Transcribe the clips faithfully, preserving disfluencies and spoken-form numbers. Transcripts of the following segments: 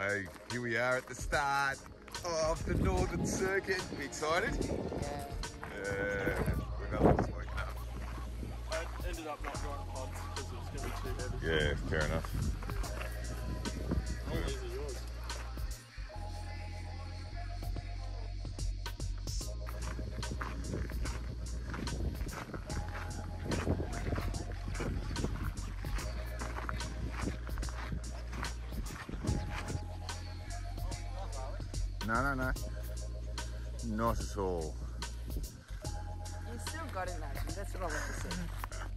So here we are at the start of the Northern Circuit. We excited? Yeah. Yeah. We've had this week now. I ended up not drawing pods because it was going to be too heavy. Yeah, fair enough. All these are yours. No, no, no. Not at all. You still got it, Nigel. That's what I want to say.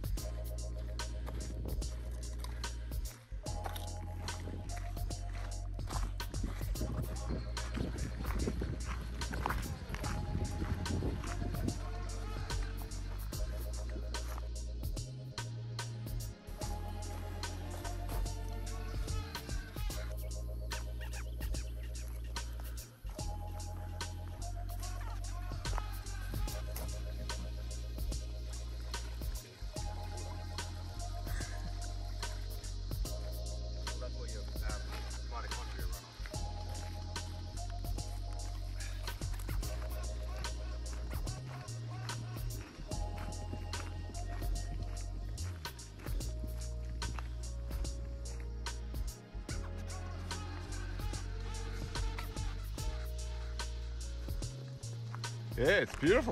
Yeah, it's beautiful.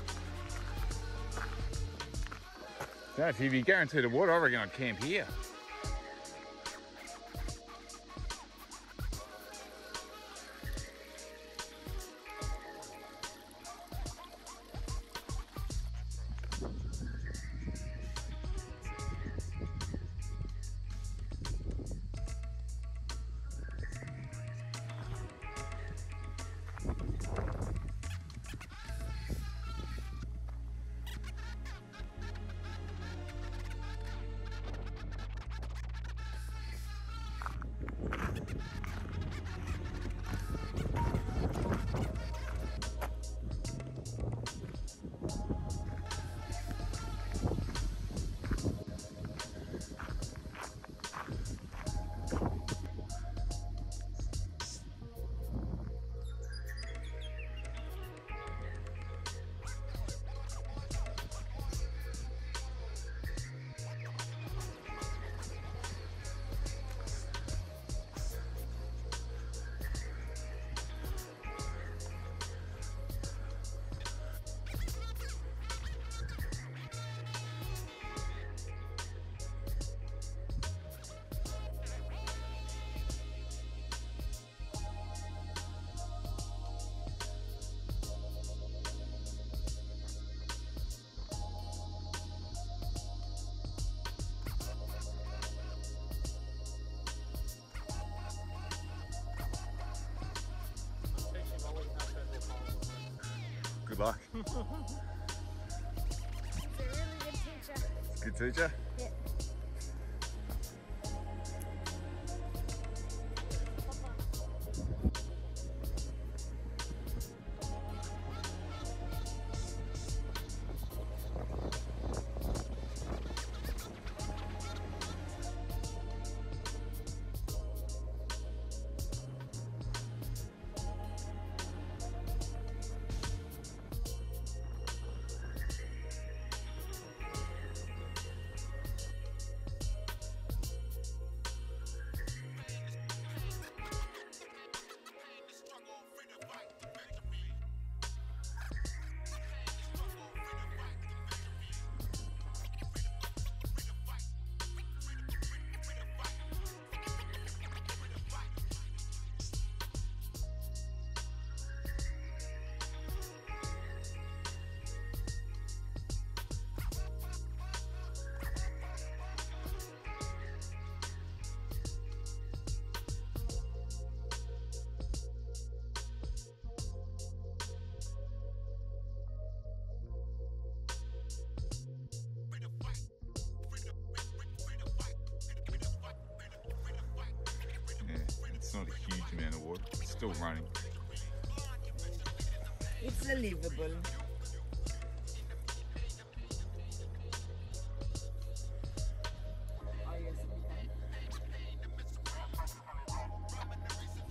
So if you'd be guaranteed a water, I reckon I'd camp here. Good luck. He's a really good teacher. Good teacher? Yeah. It's not a huge amount of water. It's still running. It's livable. Oh yes, we can.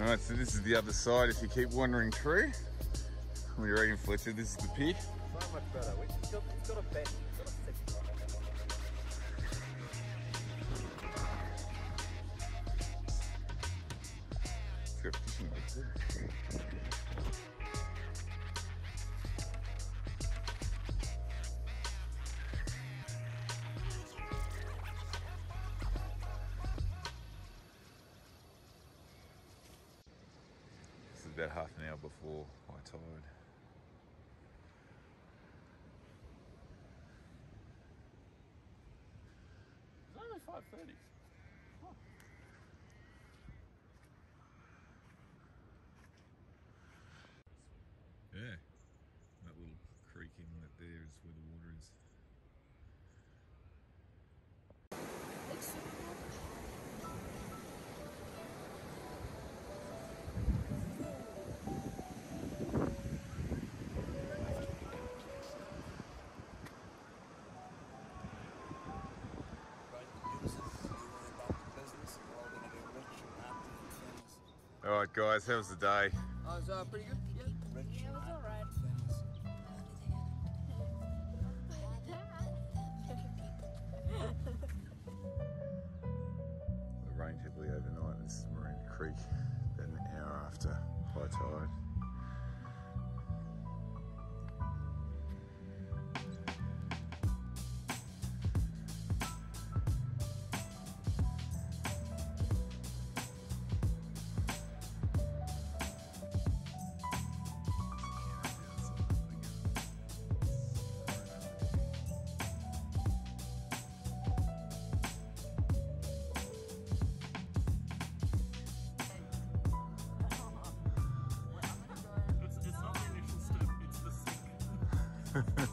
Alright, so this is the other side if you keep wandering through. What do you reckon, Fletcher? This is the pier? So much better. It's got, it's got a bend. It's got a thick It's got fishing rods too. This is about half an hour before high tide. It's only five thirty. Huh. Yeah, that little creek inlet there is where the water is. Alright guys, how was the day? Oh, it's uh, pretty good. Yeah. Yeah, it was alright. It rained heavily overnight. This is Miranda Creek, about an hour after high tide. It's, it's not the initial step, it's the sink.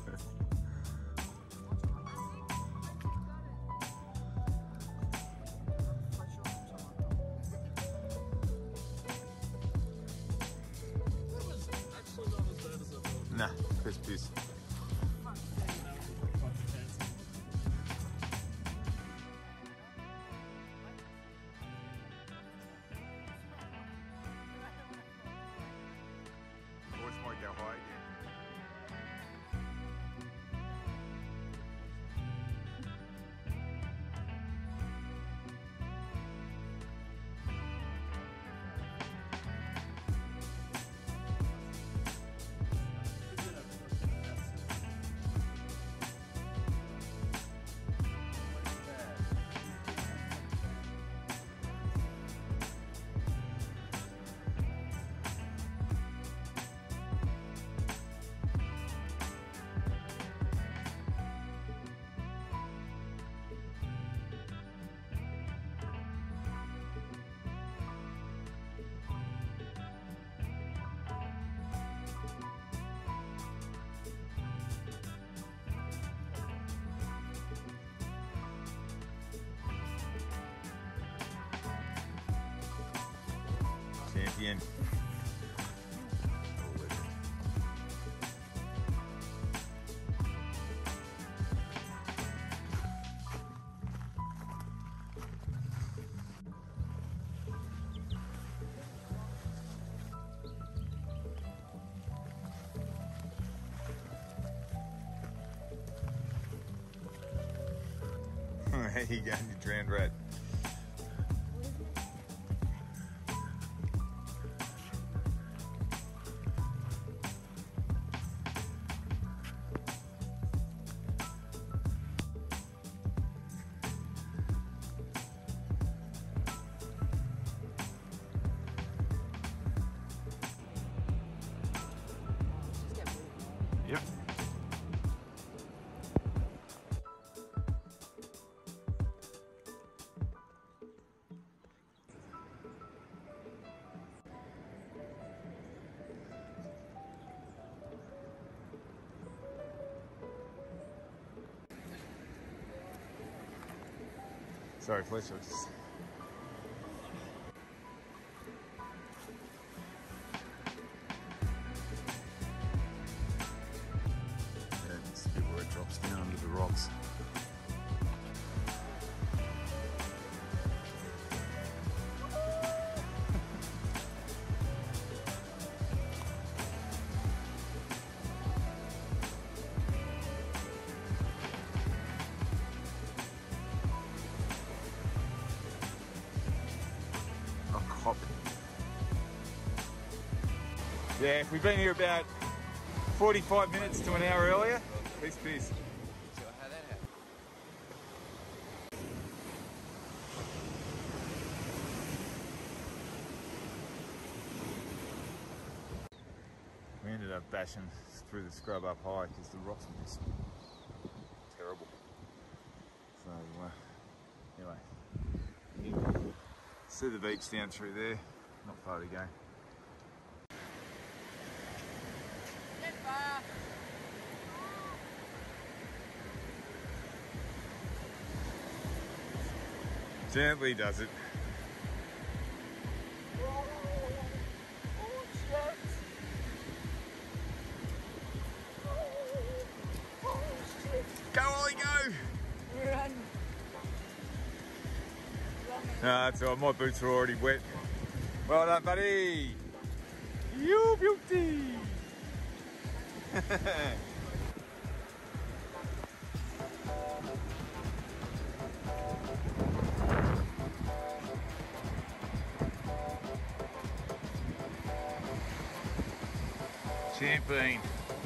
That was actually not as bad as I thought. Nah, piss piss. Now it's a bunch of hands. Voice might go high again. Champion. Oh, legend. There you go, you drowned rat. Yep. Sorry, Fletcher. Just... Yeah, it's a bit where it drops down under the rocks. Yeah, we've been here about forty-five minutes to an hour earlier. Peace, peace. So how that happened? We ended up bashing through the scrub up high because the rocks were just terrible. So uh, anyway, see the beach down through there, not far to go. Gently does it. Go, Ollie, go! Run. Nah, that's all right. My boots are already wet. Well done, buddy. You beauty. Champion.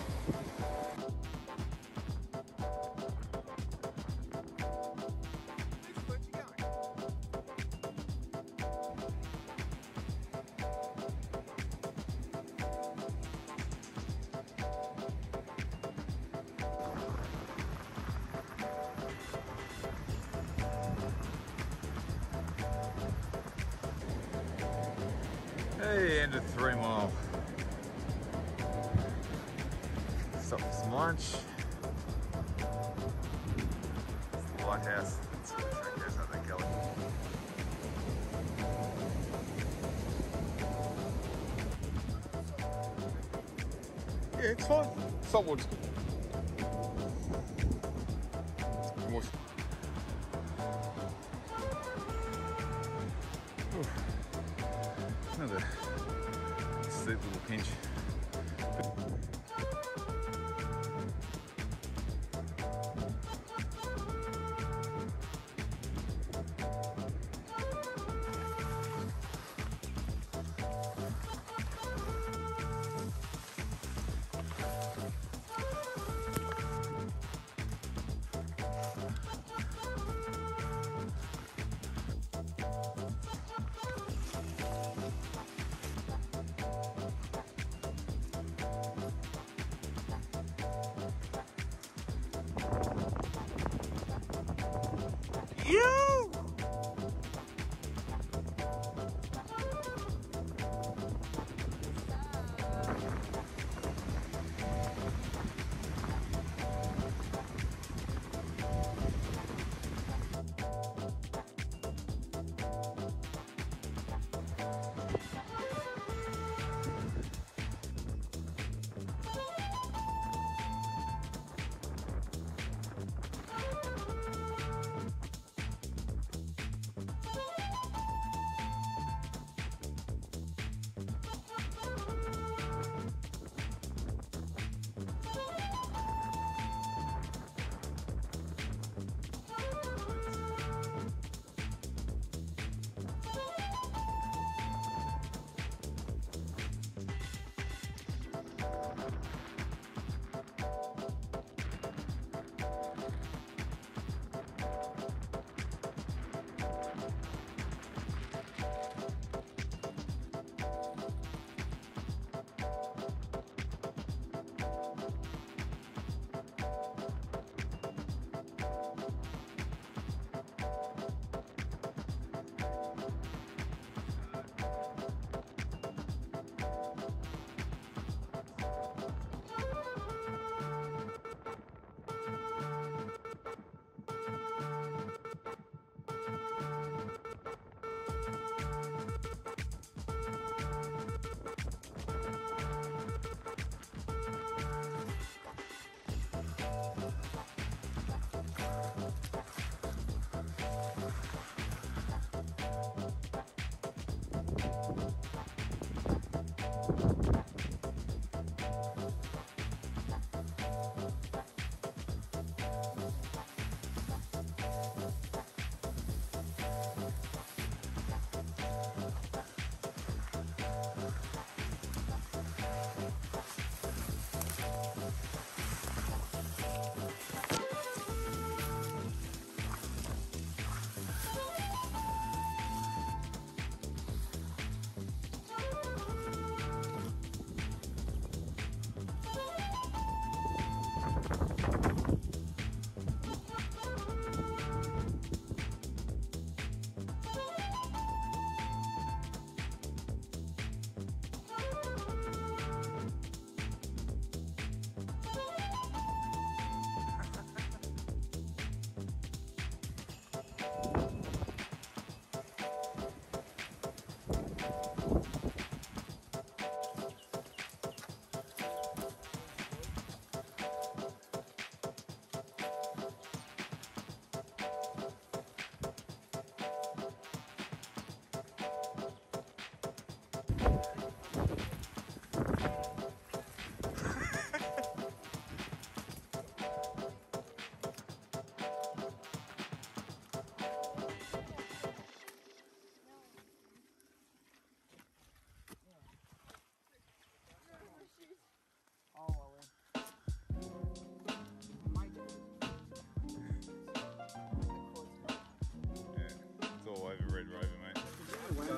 Hey, end of three mile. Stop for some lunch. It's the Lighthouse. It's the track goes up that gully. Yeah, it's fine. Saltwater's good. It's good water. Another steep little pinch.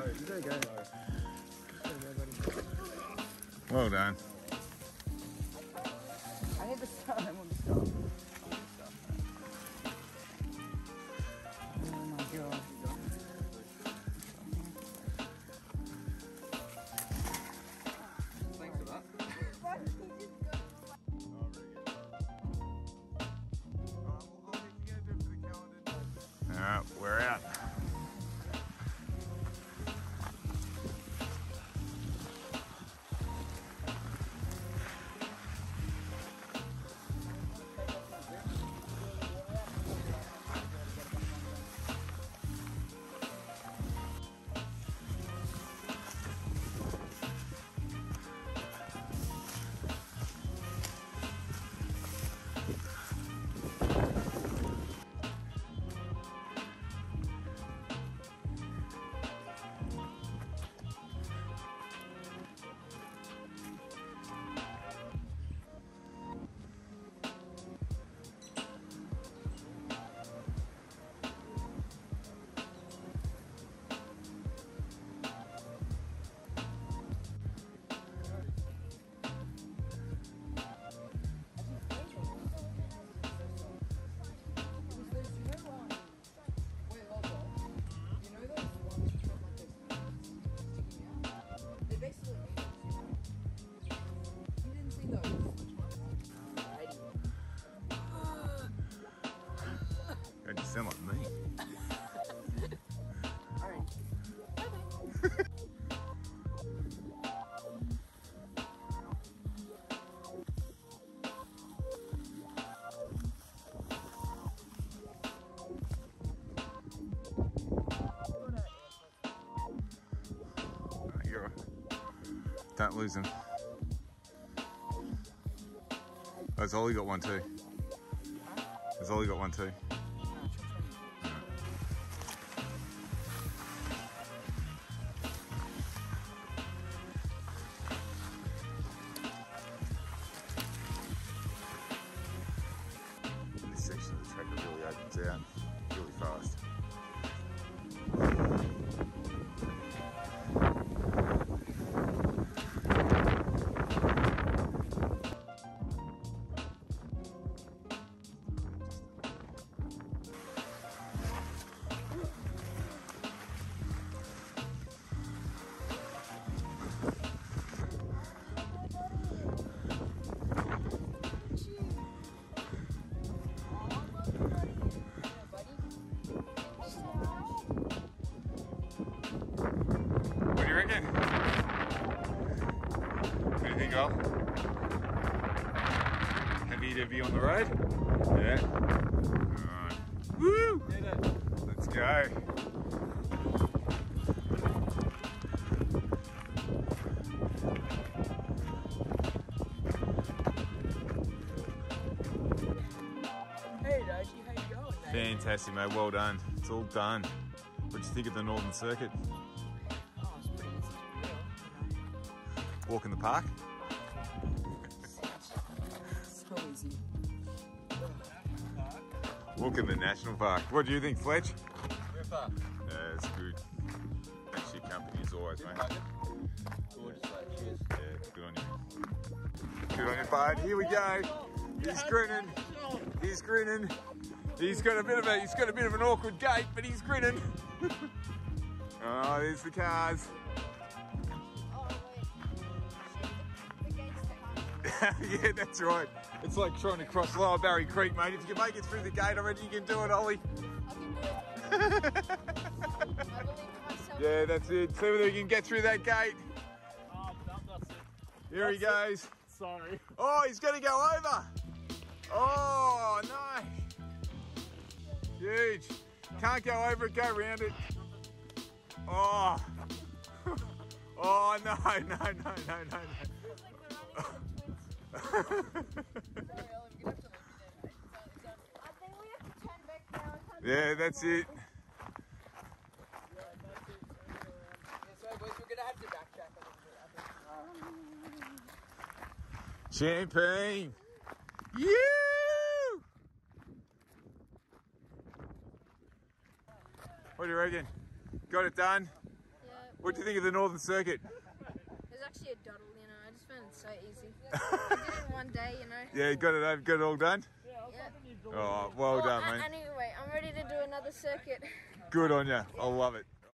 You gotta go. Well done. I need to stop. I want to stop. Oh my god. Thanks for that. Alright, we're out. God, you sound like me. You're, don't lose him. Has Ollie got one too? Has Ollie got one too? This section of the track really opens out really fast. What do you reckon? What do you think, Al? Heavy to be on the road? Yeah. Alright. Woo! Let's go. Hey, Doji, how you going, mate? Fantastic, mate. Well done. It's all done. What do you think of the Northern Circuit? Oh, it's pretty easy to do, you know. Walk in the park? So easy. Walk in the National Park. What do you think, Fletch? Very far. Yeah, it's good. Thanks for your company as always, mate. Gorgeous, mate. Cheers. Yeah, good on you. Good on you, bud. Here we go. He's grinning. He's grinning. He's got a bit of a he's got a bit of an awkward gait, but he's grinning. Oh, there's the cars. Oh, wait. The gate's behind. Yeah, that's right. It's like trying to cross Lower Barry Creek, mate. If you can make it through the gate already, you can do it, Ollie. I can do it. I believe in myself. Yeah, that's it. See whether you can get through that gate. Oh, no, that's it. Here he goes. Sorry. Oh, he's going to go over. Oh, no. Huge. Can't go over it, go around it. Oh. Oh, no, no, no, no, no, no. I think we have to turn back now. Yeah, that's it. So, boys, we're gonna have to backtrack a little bit. Champagne. You. What do you reckon? Got it done? Yeah. What do you think of the Northern Circuit? It was actually a doddle, you know. I just found it so easy. I did it in one day, you know. Yeah, got it over, got it all done? Yeah. Oh, well Well, done, a- mate. anyway, I'm ready to do another circuit. Good on you. I love it.